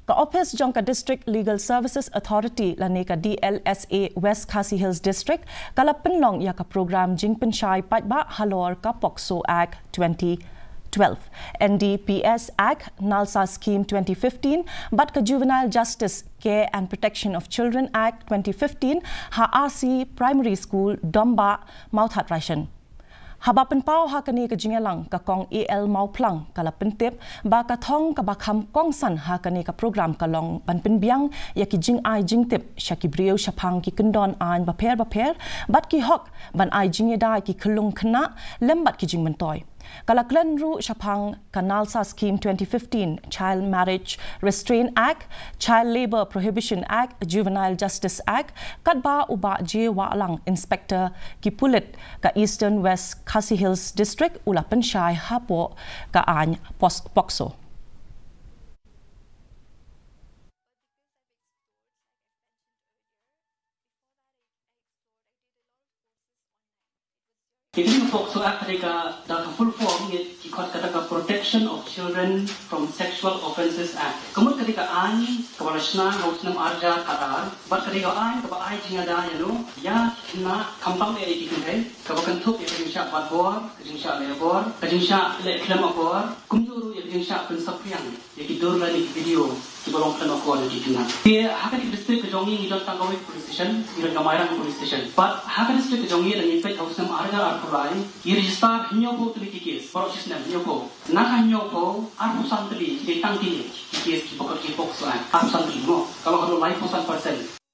Ka office jong ka District Legal Services Authority lani ka Dlsa West KHASI Hills District kala Pynlong ya ka program Jingpynshai patba Halor ka Pocso Act 2012, Ndps Act, Nalsa Scheme 2015, but ka Juvenile Justice, Care and Protection of Children Act 2015, KHASI Primary School, Domba, Mauthat Raishan. Habapan pau ha kani ka jingelang ka kong EL mau plang kala pentip ba ka thong ka bakham kong san ha kani ka program ka long ban pinbiang ya ki jing ai jing tip shakibrio Shaphang ki kundon an ba per bat ki hok ban ai jing da ki khulung khna lembat ki jing mentoy kala klan ru Shaphang ka Nalsa Scheme 2015, Child Marriage Restraint Act, Child Labour Prohibition Act, Juvenile Justice Act, kadba uba je wa lang Inspector ki pulit ka Eastern West KHASI Hills District ula Pynshai hapo ka an Pocso. Ini Pocso Act mereka dah full form ia kata Protection of Children from Sexual Offences Act. Kemudian ketika ani kepala senang harus nam arja kata, bat ketika ani kepada ai jingada ya kena kampang dia ikan kebakan tup yang jingsha batbor, jingsha lebor, jingsha leklem abor, kumjuru yang jingsha pensapriang, yang tidur lagi video. Sebelum kena kuat lagi kena. Dia hakan district kejongi idon tanggawi police station, idon kamaran police station. But hakan district kejongi dan infect house nam arga arpulai, ia register hinyopo tuli case, proses nam hinyopo. Nak hinyopo arpusan tuli, ditang tili case ki pokok ki Pocso Act. Arpusan tuli mo. Kalau kalau lain 100%.